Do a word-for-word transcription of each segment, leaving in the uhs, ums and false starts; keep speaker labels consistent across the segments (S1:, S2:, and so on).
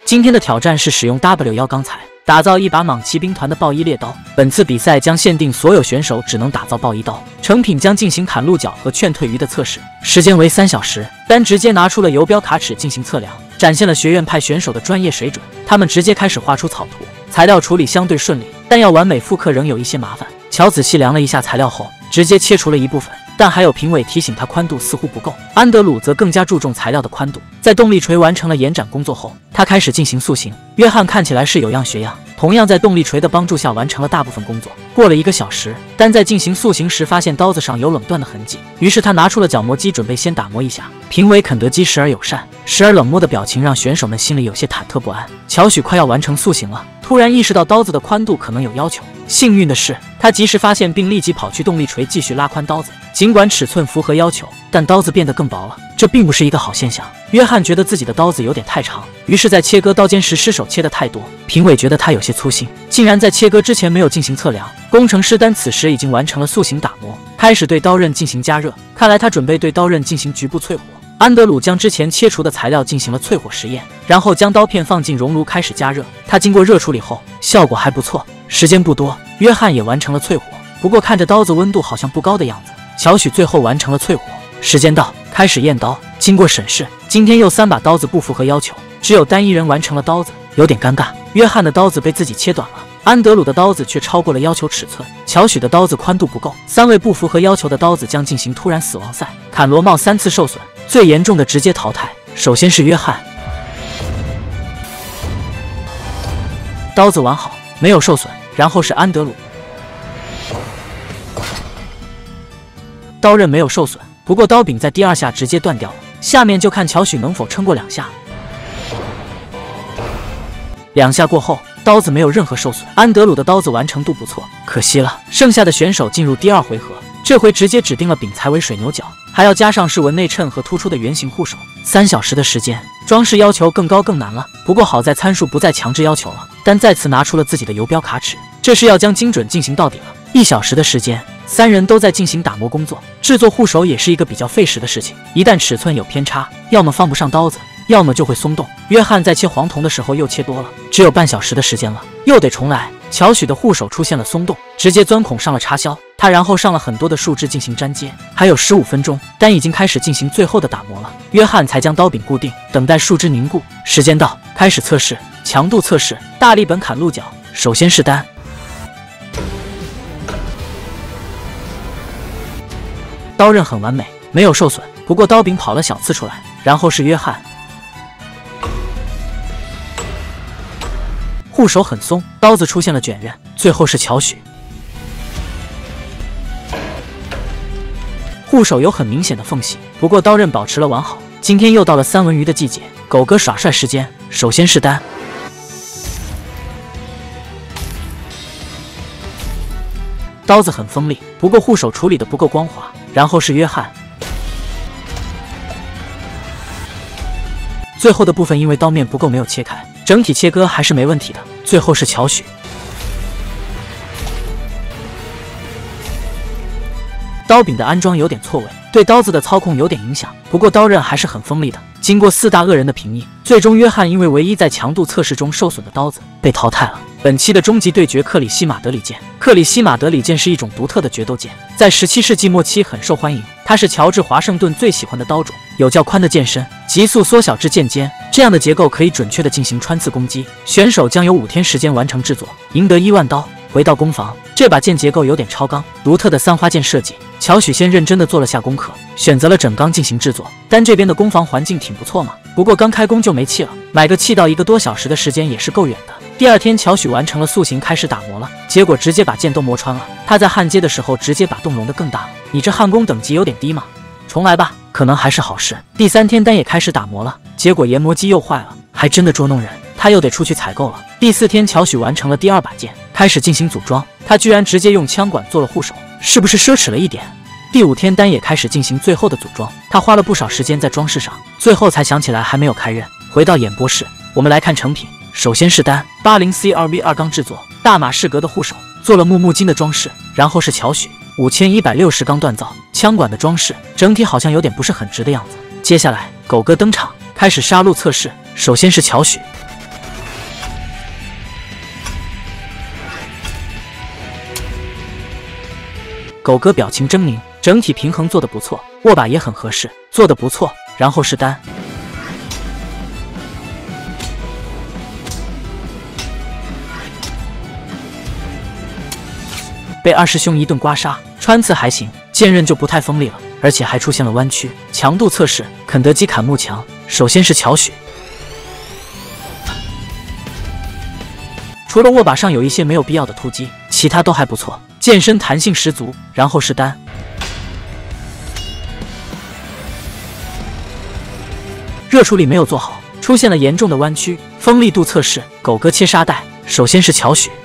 S1: 今天的挑战是使用 W 一钢材打造一把莽骑兵团的暴衣猎刀。本次比赛将限定所有选手只能打造暴衣刀，成品将进行砍鹿角和劝退鱼的测试，时间为三小时。丹直接拿出了游标卡尺进行测量，展现了学院派选手的专业水准。他们直接开始画出草图，材料处理相对顺利，但要完美复刻仍有一些麻烦。乔仔细量了一下材料后，直接切除了一部分。 但还有评委提醒他宽度似乎不够，安德鲁则更加注重材料的宽度。在动力锤完成了延展工作后，他开始进行塑形。约翰看起来是有样学样，同样在动力锤的帮助下完成了大部分工作。过了一个小时，丹在进行塑形时发现刀子上有冷断的痕迹，于是他拿出了角磨机准备先打磨一下。评委肯德基时而友善，时而冷漠的表情让选手们心里有些忐忑不安。乔许快要完成塑形了，突然意识到刀子的宽度可能有要求。幸运的是，他及时发现并立即跑去动力锤继续拉宽刀子。 尽管尺寸符合要求，但刀子变得更薄了，这并不是一个好现象。约翰觉得自己的刀子有点太长，于是，在切割刀尖时失手切得太多。评委觉得他有些粗心，竟然在切割之前没有进行测量。工程师丹此时已经完成了塑形打磨，开始对刀刃进行加热。看来他准备对刀刃进行局部淬火。安德鲁将之前切除的材料进行了淬火实验，然后将刀片放进熔炉开始加热。他经过热处理后，效果还不错。时间不多，约翰也完成了淬火，不过看着刀子温度好像不高的样子。 乔许最后完成了淬火，时间到，开始验刀。经过审视，今天又三把刀子不符合要求，只有单一人完成了刀子，有点尴尬。约翰的刀子被自己切短了，安德鲁的刀子却超过了要求尺寸，乔许的刀子宽度不够。三位不符合要求的刀子将进行突然死亡赛，砍罗帽三次受损，最严重的直接淘汰。首先是约翰，刀子完好，没有受损，然后是安德鲁。 刀刃没有受损，不过刀柄在第二下直接断掉了。下面就看乔许能否撑过两下。两下过后，刀子没有任何受损。安德鲁的刀子完成度不错，可惜了。剩下的选手进入第二回合，这回直接指定了柄材为水牛角，还要加上是纹内衬和突出的圆形护手。三小时的时间，装饰要求更高更难了。不过好在参数不再强制要求了，但再次拿出了自己的游标卡尺，这是要将精准进行到底了。一小时的时间。 三人都在进行打磨工作，制作护手也是一个比较费时的事情。一旦尺寸有偏差，要么放不上刀子，要么就会松动。约翰在切黄铜的时候又切多了，只有半小时的时间了，又得重来。乔许的护手出现了松动，直接钻孔上了插销，他然后上了很多的树枝进行粘接。还有十五分钟，丹已经开始进行最后的打磨了，约翰才将刀柄固定，等待树枝凝固。时间到，开始测试强度测试，大力本砍鹿角。首先是丹。 刀刃很完美，没有受损，不过刀柄跑了小刺出来。然后是约翰，护手很松，刀子出现了卷刃。最后是乔许，护手有很明显的缝隙，不过刀刃保持了完好。今天又到了三文鱼的季节，狗哥耍帅时间。首先是丹。 刀子很锋利，不过护手处理的不够光滑。然后是约翰，最后的部分因为刀面不够没有切开，整体切割还是没问题的。最后是乔许，刀柄的安装有点错位，对刀子的操控有点影响，不过刀刃还是很锋利的。经过四大恶人的评议，最终约翰因为唯一在强度测试中受损的刀子被淘汰了。 本期的终极对决克里希马德里剑。克里希马德里剑是一种独特的决斗剑，在十七世纪末期很受欢迎。它是乔治华盛顿最喜欢的刀种，有较宽的剑身，急速缩小至剑尖，这样的结构可以准确的进行穿刺攻击。选手将有五天时间完成制作，赢得一万刀。回到攻防，这把剑结构有点超纲，独特的三花剑设计。乔许先认真的做了下功课，选择了整钢进行制作。但这边的攻防环境挺不错嘛，不过刚开工就没气了，买个气到一个多小时的时间也是够远的。 第二天，乔许完成了塑形，开始打磨了。结果直接把剑都磨穿了。他在焊接的时候，直接把洞融得更大了。你这焊工等级有点低吗？重来吧，可能还是好事。第三天，丹也开始打磨了，结果研磨机又坏了，还真的捉弄人。他又得出去采购了。第四天，乔许完成了第二把剑，开始进行组装。他居然直接用枪管做了护手，是不是奢侈了一点？第五天，丹也开始进行最后的组装。他花了不少时间在装饰上，最后才想起来还没有开刃。回到演播室，我们来看成品。 首先是丹八零 C R V 二钢制作大马士革的护手，做了木木金的装饰。然后是乔许五千一百六十钢锻造枪管的装饰，整体好像有点不是很直的样子。接下来狗哥登场，开始杀戮测试。首先是乔许， 狗哥表情狰狞，整体平衡做得不错，握把也很合适，做得不错。然后是单。被二师兄一顿刮痧，穿刺还行，剑刃就不太锋利了，而且还出现了弯曲。强度测试，肯德基砍木墙。首先是巧许，除了握把上有一些没有必要的突击，其他都还不错，剑身弹性十足。然后是单，热处理没有做好，出现了严重的弯曲。锋利度测试，狗哥切沙袋。首先是巧许。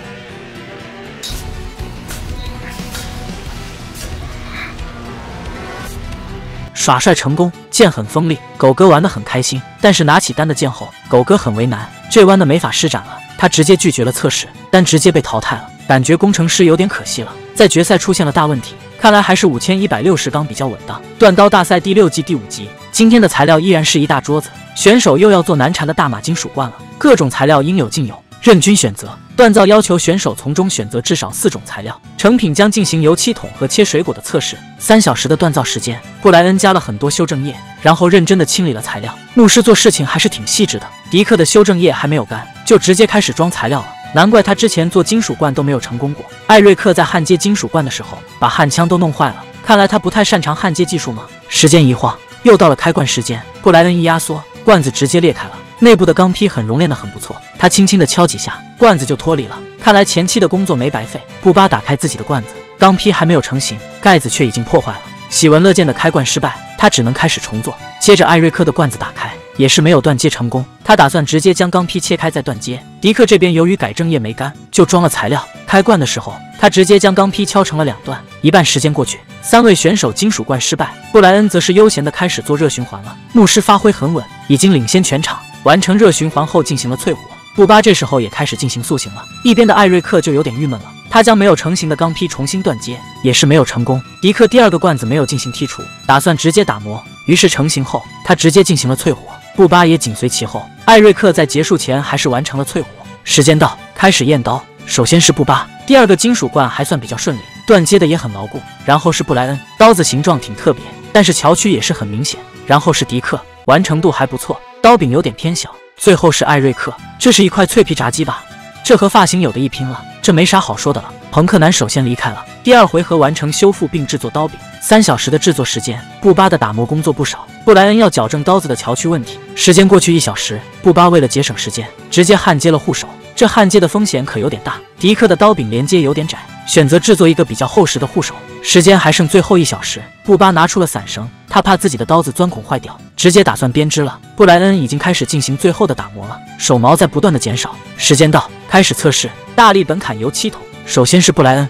S1: 耍帅成功，剑很锋利，狗哥玩得很开心。但是拿起单的剑后，狗哥很为难，这弯的没法施展了，他直接拒绝了测试，单直接被淘汰了，感觉工程师有点可惜了。在决赛出现了大问题，看来还是五千一百六十钢比较稳当。锻刀大赛第六季第五集，今天的材料依然是一大桌子，选手又要做难缠的大马金属罐了，各种材料应有尽有，任君选择。锻造要求选手从中选择至少四种材料，成品将进行油漆桶和切水果的测试。三小时的锻造时间，布莱恩加了很多修正液，然后认真的清理了材料。牧师做事情还是挺细致的，迪克的修正液还没有干，就直接开始装材料了。难怪他之前做金属罐都没有成功过。艾瑞克在焊接金属罐的时候，把焊枪都弄坏了，看来他不太擅长焊接技术吗？时间一晃，又到了开罐时间，布莱恩一压缩，罐子直接裂开了。内部的钢坯很熔炼的很不错，他轻轻的敲几下，罐子就脱离了。看来前期的工作没白费。布巴打开自己的罐子，钢坯还没有成型，盖子却已经破坏了。喜闻乐见的开罐失败，他只能开始重做。接着艾瑞克的罐子打开，也是没有断接成功，他打算直接将钢坯切开再断接。迪克这边由于改正液没干，就装了材料。开罐的时候，他直接将钢坯敲成了两段。一半时间过去，三位选手金属罐失败，布莱恩则是悠闲的开始做热循环了。牧师发挥很稳，已经领先全场。完成热循环后进行了淬火，布巴这时候也开始进行塑形了。一边的艾瑞克就有点郁闷了，他将没有成型的钢坯重新断接，也是没有成功。迪克第二个罐子没有进行剔除，打算直接打磨，于是成型后他直接进行了淬火，布巴也紧随其后。艾瑞克在结束前还是完成了淬火。时间到，开始验刀。首先是布巴，第二个金属罐还算比较顺利，断接的也很牢固。然后是布莱恩，刀子形状挺特别，但是桥区也是很明显。然后是迪克，完成度还不错，刀柄有点偏小。最后是艾瑞克，这是一块脆皮炸鸡吧？这和发型有的一拼了，这没啥好说的了。朋克男首先离开了，第二回合完成修复并制作刀柄，三小时的制作时间。布巴的打磨工作不少，布莱恩要矫正刀子的桥区问题。时间过去一小时，布巴为了节省时间，直接焊接了护手，这焊接的风险可有点大。迪克的刀柄连接有点窄，选择制作一个比较厚实的护手。时间还剩最后一小时，布巴拿出了散绳，他怕自己的刀子钻孔坏掉，直接打算编织了。布莱恩已经开始进行最后的打磨了，手毛在不断的减少。时间到，开始测试大力本砍油漆桶。首先是布莱恩，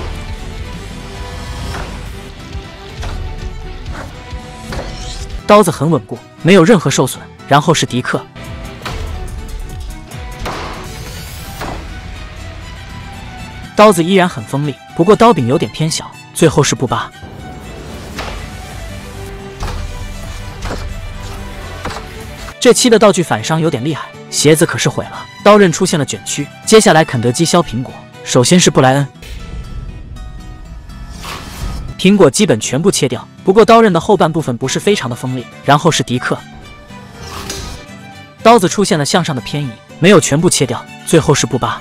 S1: 刀子很稳固，没有任何受损。然后是迪克，刀子依然很锋利，不过刀柄有点偏小。最后是布巴，这期的道具反伤有点厉害，鞋子可是毁了，刀刃出现了卷曲。接下来肯德基削苹果，首先是布莱恩，苹果基本全部切掉，不过刀刃的后半部分不是非常的锋利。然后是迪克，刀子出现了向上的偏移，没有全部切掉。最后是布巴，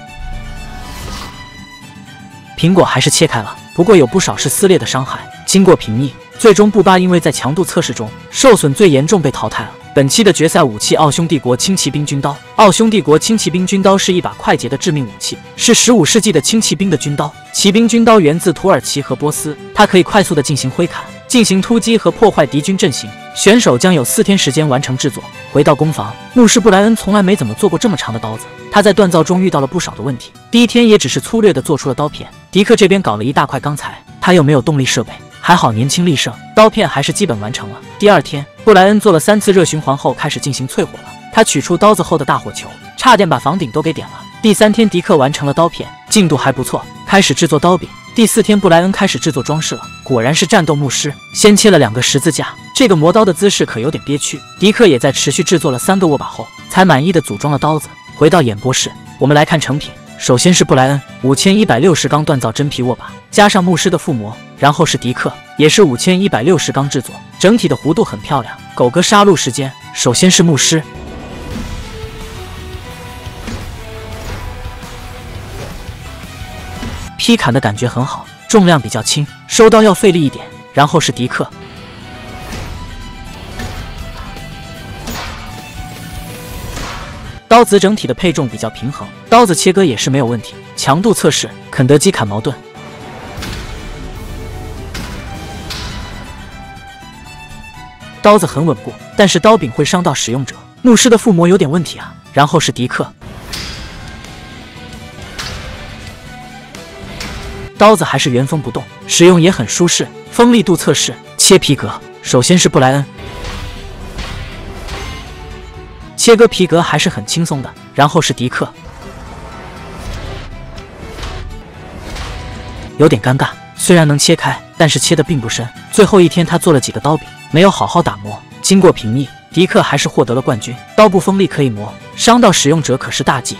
S1: 苹果还是切开了，不过有不少是撕裂的伤害。经过评议，最终布巴因为在强度测试中受损最严重被淘汰了。本期的决赛武器：奥匈帝国轻骑兵军刀。奥匈帝国轻骑兵军刀是一把快捷的致命武器，是十五世纪的轻骑兵的军刀。骑兵军刀源自土耳其和波斯，它可以快速的进行挥砍，进行突击和破坏敌军阵型。选手将有四天时间完成制作。回到工坊，牧师布莱恩从来没怎么做过这么长的刀子，他在锻造中遇到了不少的问题。第一天也只是粗略的做出了刀片。迪克这边搞了一大块钢材，他又没有动力设备，还好年轻力盛，刀片还是基本完成了。第二天，布莱恩做了三次热循环后开始进行淬火了。他取出刀子后的大火球，差点把房顶都给点了。第三天，迪克完成了刀片，进度还不错，开始制作刀柄。第四天，布莱恩开始制作装饰了，果然是战斗牧师，先切了两个十字架，这个磨刀的姿势可有点憋屈。迪克也在持续制作了三个握把后，才满意的组装了刀子。回到演播室，我们来看成品。 首先是布莱恩，五千一百六十钢锻造真皮握把，加上牧师的附魔，然后是迪克，也是五千一百六十钢制作，整体的弧度很漂亮。狗哥杀戮时间，首先是牧师，劈砍的感觉很好，重量比较轻，收刀要费力一点。然后是迪克。 刀子整体的配重比较平衡，刀子切割也是没有问题。强度测试，肯德基砍矛盾，刀子很稳固，但是刀柄会伤到使用者。牧师的附魔有点问题啊。然后是迪克，刀子还是原封不动，使用也很舒适。锋利度测试，切皮革，首先是布莱恩。 切割皮革还是很轻松的，然后是迪克，有点尴尬，虽然能切开，但是切的并不深。最后一天他做了几个刀柄，没有好好打磨。经过评议，迪克还是获得了冠军。刀部锋利可以磨，伤到使用者可是大忌。